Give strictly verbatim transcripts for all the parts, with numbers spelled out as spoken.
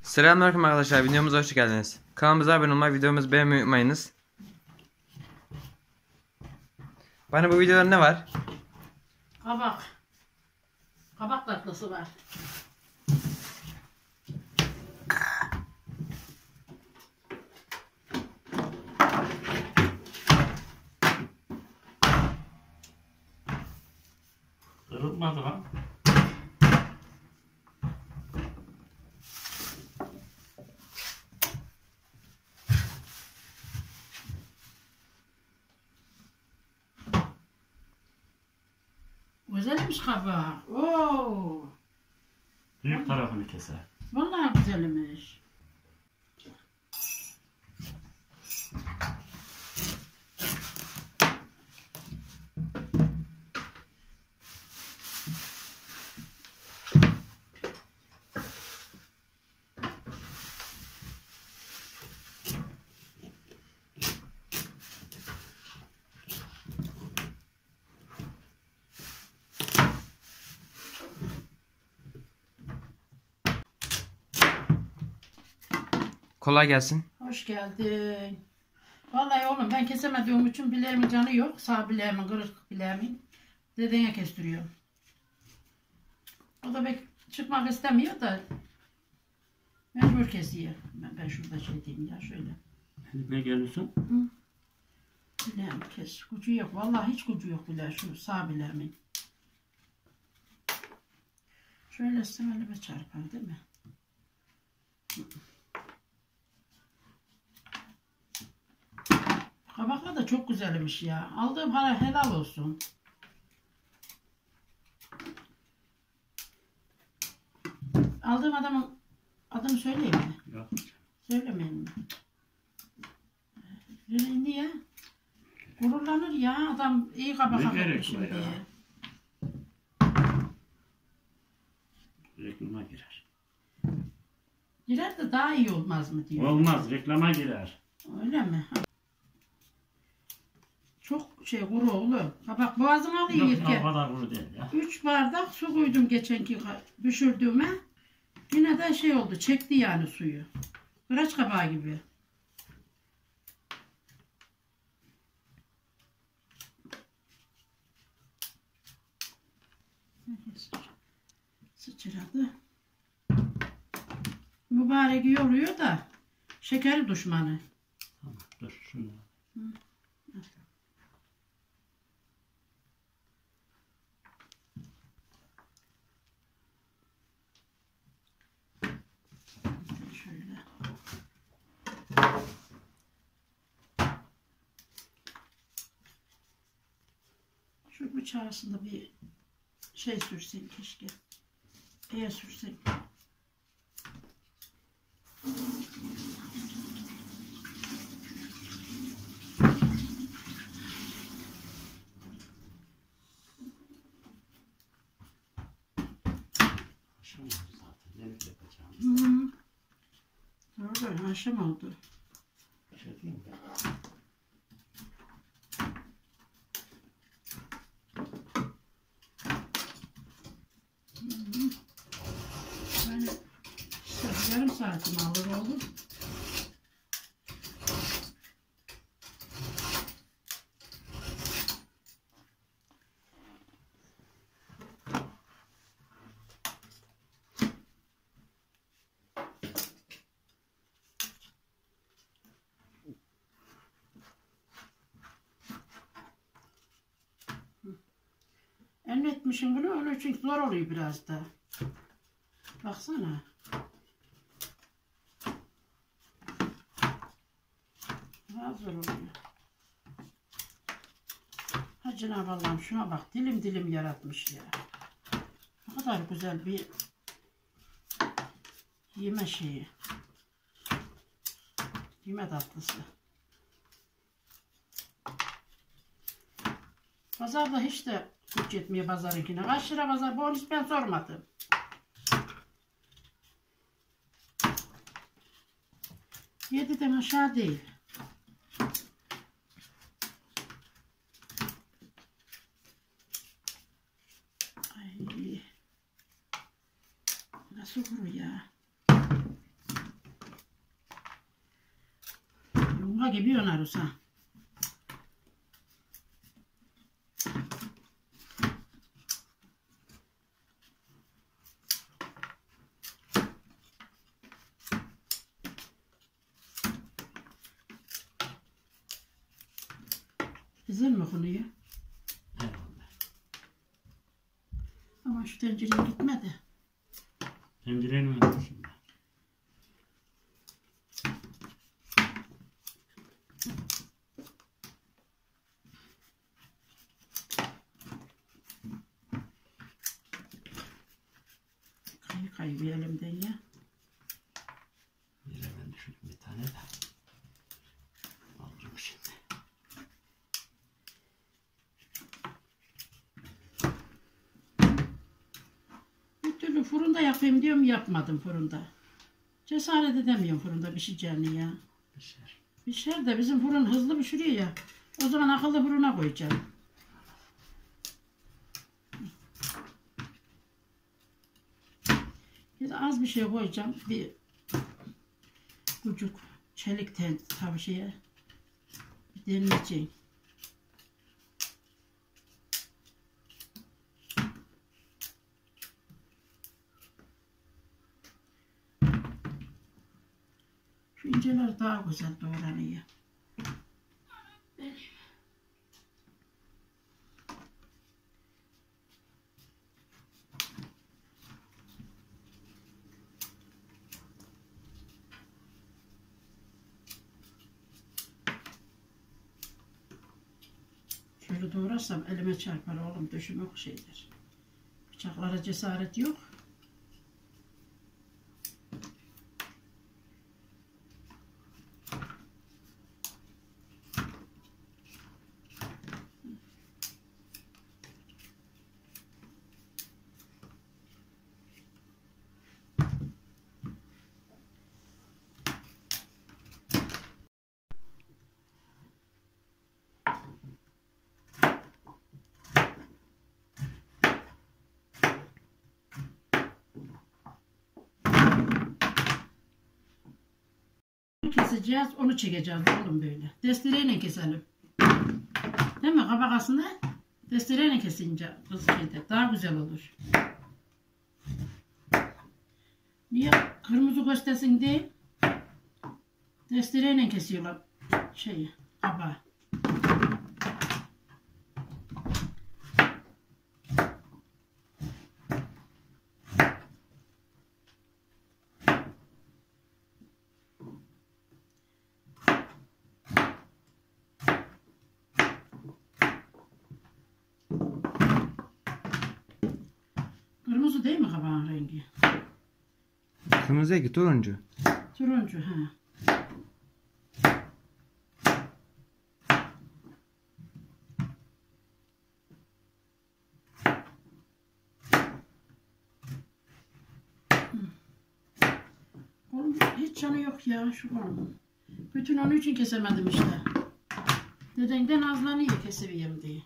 Selamünaleyküm arkadaşlar, videomuza hoş geldiniz. Kanalımıza abone olmayı, videomuzu beğenmeyi unutmayınız. Bana bu videoda ne var? Kabak. Kabak tatlısı var. Kırılmadı lan. Güzelmiş kabak. Oo. Büyük tarafını keser. Vallahi güzelmiş. Kolay gelsin. Hoş geldin. Vallahi oğlum ben kesemediğim için bileğimin canı yok. Sağ bileğimin, kırık bileğimin. Dedene kestiriyorum. O da pek çıkmak istemiyor da mecbur kesiyor. Ben, ben şurada şey diyeyim ya şöyle. Ne geliyorsun? Bileğim kes. Gücü yok. Vallahi hiç gücü yok bile şu sağ bileğimin. Şöyle elime çarpar değil mi? Kabaklar da çok güzelmiş ya. Aldığım para helal olsun. Aldığım adamın adını söyleyeyim mi? Yok. Söylemeyeyim mi? Ee, Niye? Gururlanır ya. Adam iyi kabak Ne hak gerek etmiş var şimdi. ya? Reklama girer. Girer de daha iyi olmaz mı diyor. Olmaz, reklama girer. Öyle mi? Ha. Çok şey kuru oğlum. Kabak boğazına alıyor Yok, o yerken. kadar kuru değil ya. Üç bardak su koydum geçenki düşürdüğüme. Yine de şey oldu. Çekti yani suyu. Kıraç kabağı gibi. Sıçradı. Mübarek yoruyor da şeker düşmanı. Tamam, dur şunu. Hı. Şöyle. Şu bıçağı aslında bir şey sürsen keşke. Eğer sürsen. Aşağı oldu zaten. Yemek yapacağım. Hı hı. Doğru, akşam oldu. Bir şey diyeyim mi? Yani işte yarım saatim alır oğlum. Emretmişim bunu, onun için zor oluyor biraz da. Baksana. Daha zor oluyor. Ha Cenab-ı Allah'ım şuna bak, dilim dilim yaratmış ya. Ne kadar güzel bir yeme şeyi. Yeme tatlısı. Pazarda hiç de güç yetmiyor pazarınkine. Kaç lira pazar? Bu hiç ben sormadım. Yediden aşağı değil. Ay. Nasıl kuru ya? Damga gibi yanarız ha. Güzel mi konuyor? Eyvallah. Ama şu tencereye gitmedi. Tencereyi mi yapıyorsun? Kayı kayı bir elimden ya. Yere ben düşürdüm bir tane de. Alacağım şimdi. Bir türlü fırında yapayım diyorum, yapmadım fırında. Cesaret edemiyorum fırında pişeceğini ya. Pişer. Pişer de bizim fırın hızlı pişiriyor ya. O zaman akıllı fırına koyacağım. Bir de az bir şey koyacağım. Bir kucuk çelik ten tavşeye bir demleyeceğim. Şu inceler daha güzel doğranıyor. Şöyle doğrarsam elime çarpar oğlum, döşüm yok şeyler. Bıçaklara cesaret yok. Keseceğiz, onu çekeceğiz oğlum böyle. Destireyle keselim. Değil mi? Kabak aslında destireyle kesince kız şeyde daha güzel olur. Niye kırmızı göstersin değil? Destireyle kesiyorlar şeyi, kabağı. Kırmızı değil mi kabağın rengi? Kırmızı ki turuncu. Turuncu ha. Oğlum hiç canı yok ya şu oğlum. Bütün onun için kesemedim işte. Dedenden azlanıyor kesiviyim diye.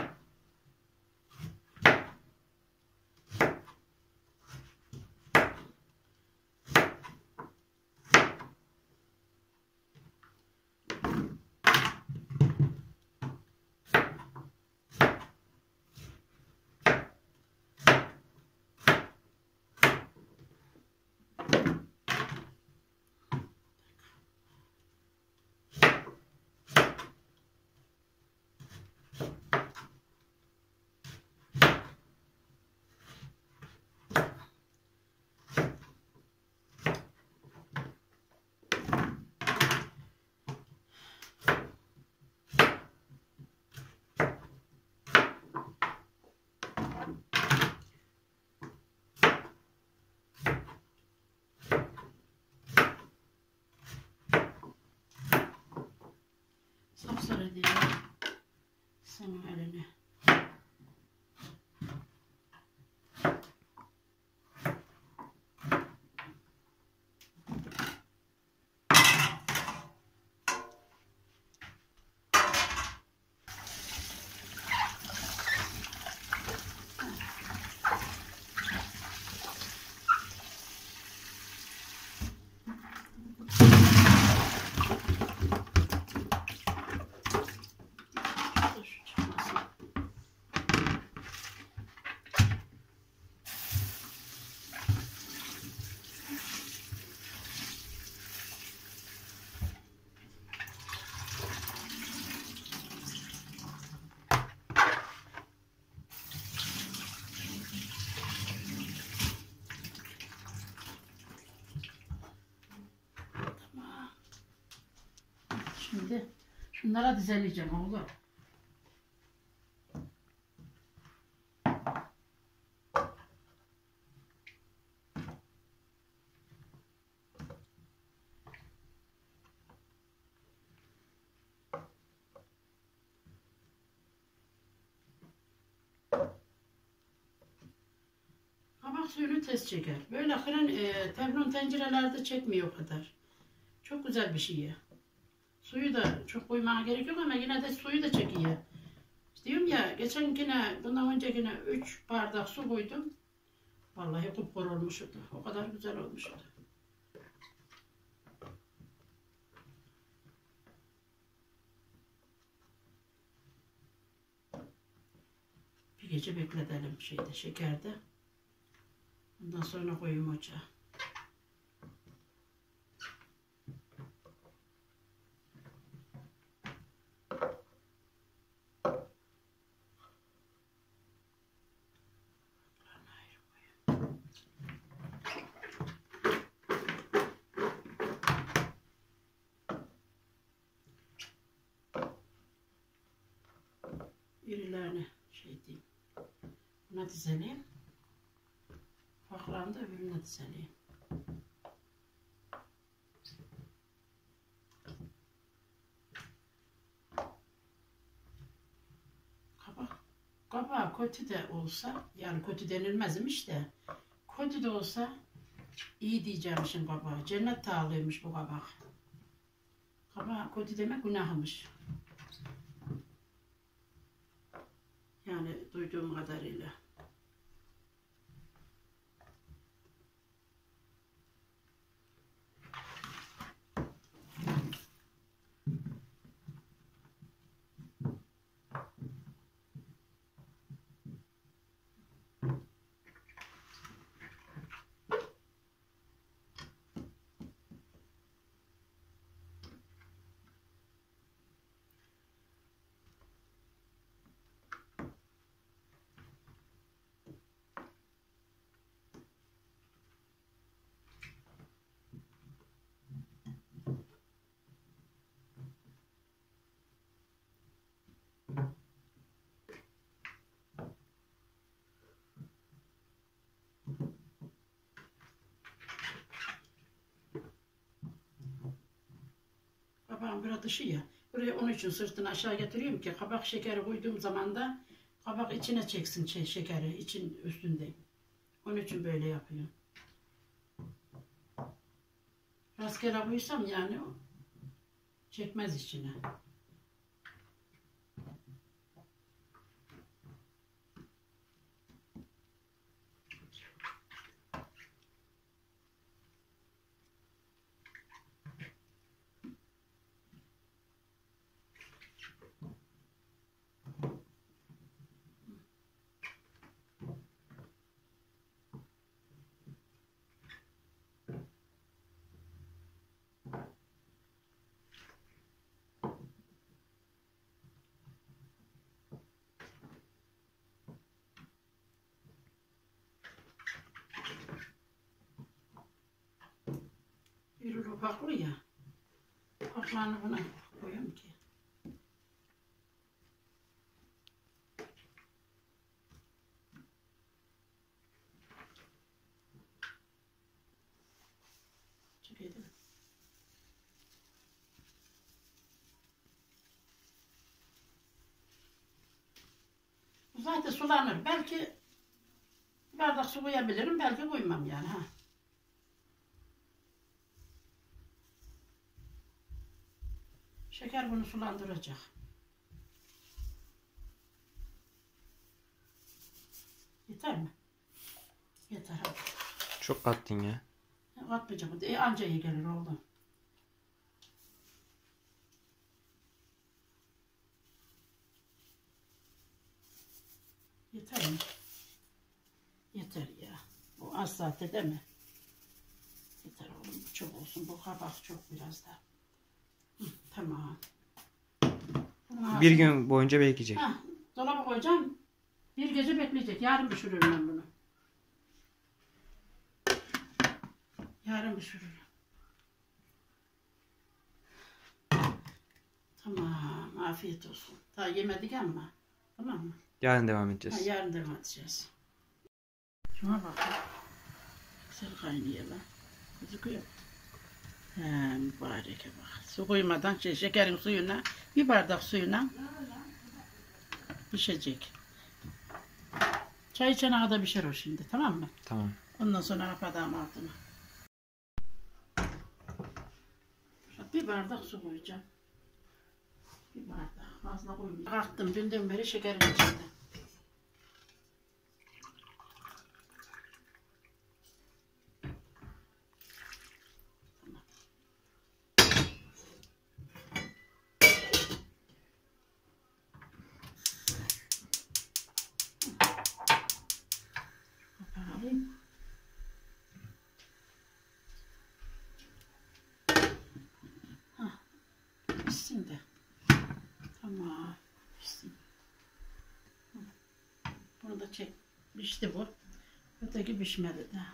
Sapsarı diye senin eline. Şimdi şunlara dizeleyeceğim oğlum. Kabak suyunu tez çeker. Böyle fırın e, teflon tencerelerde çekmiyor o kadar. Çok güzel bir şey ya. Suyu da çok koymana gerek yok ama yine de suyu da çekiyor. İşte diyorum ya geçen yine bundan önce yine üç bardak su koydum. Vallahi kupkuru olmuştu. O kadar güzel olmuştu. Bir gece bekletelim şeyde şekerde. Ondan sonra koyayım ocağa. İrilerini şey diyeyim. Buna dizeleyim. Ufaklarını da öbürüne dizeleyim. Kabak. Kabağı kötü de olsa, yani kötü denilmezmiş de, kötü de olsa iyi diyeceğimmişim kabağı. Cennet tağlıymış bu kabak. Kabağı kötü demek günahmış. Yani duyduğum kadarıyla. Kabağın biraz dışı ya. Buraya onun için sırtını aşağı getiriyorum ki kabak şekeri koyduğum zaman da kabak içine çeksin şey, şekeri için üstünde. Onun için böyle yapıyorum. Rastgele koysam yani o çekmez içine. Bir ufaklı ya. Ufaklarını buna koyuyorum ki. Çıkıyor değil mi? Bu zaten sulanır. Belki bir bardak su koyabilirim. Belki koymam yani. Ha. Şeker bunu sulandıracak. Yeter mi? Yeter hadi. Çok kattın ya. Katmayacağım. E, anca iyi gelir oldu. Yeter mi? Yeter ya. Bu az zaten değil mi? Yeter oğlum. Bu çok olsun. Bu kabak çok biraz da. Hı, tamam. Bunu Bir ağzına- gün boyunca bekleyecek. Ha, dolaba koyacağım. Bir gece bekleyecek. Yarın pişiririm ben bunu. Yarın pişiririm. Tamam, afiyet olsun. Daha yemedik ama. Tamam mı? Yarın devam Ha, edeceğiz. yarın devam edeceğiz. Şuna bak. Güzel kaynıyor lan. Gözüküyor. He, mübareke bak. Su koymadan şey, şekerin suyuna, bir bardak suyuna pişecek. Çay içene kadar pişer o şimdi, tamam mı? Tamam. Ondan sonra kapatalım altına. Bir bardak su koyacağım. Bir bardak. Fazla koymayacağım. Kalktım dünden beri şekerin içinde. Kapatayım. Hah. Pişsin de. Tamam. Pişsin. Hı. Bunu da çek. Pişti bu. Öteki pişmedi de.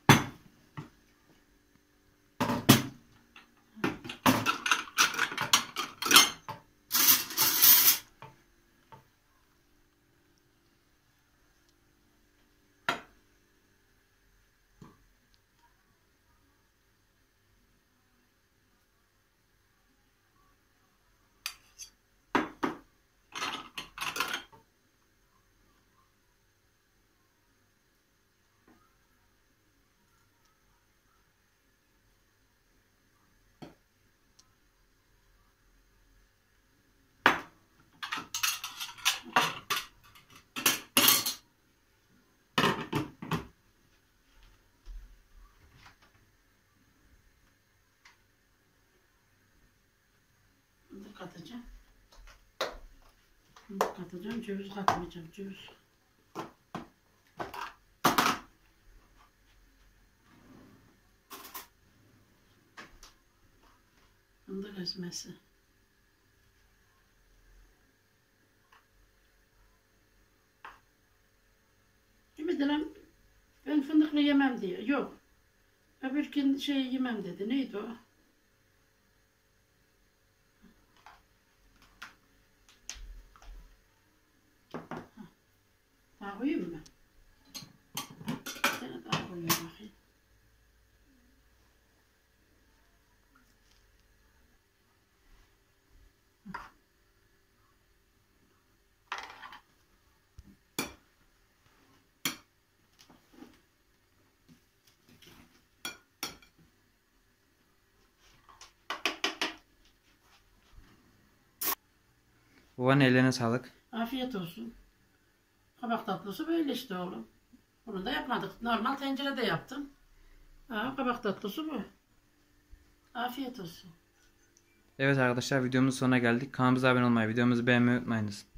Bunu da katacağım. Bunu da katacağım. Ceviz katmayacağım. Ceviz. Fındık ezmesi. Ümit lan ben fındıklı yemem diyor. Yok. Öbürkün şey yemem dedi. Neydi o? Daha koyayım mı? Bir tane daha koyayım bakayım. Babanın ellerine sağlık. Afiyet olsun. Kabak tatlısı böyle işte oğlum. Bunu da yapmadık. Normal tencerede yaptım. Ha, kabak tatlısı bu. Afiyet olsun. Evet arkadaşlar videomuzun sonuna geldik. Kanalımıza abone olmayı, videomuzu beğenmeyi unutmayınız.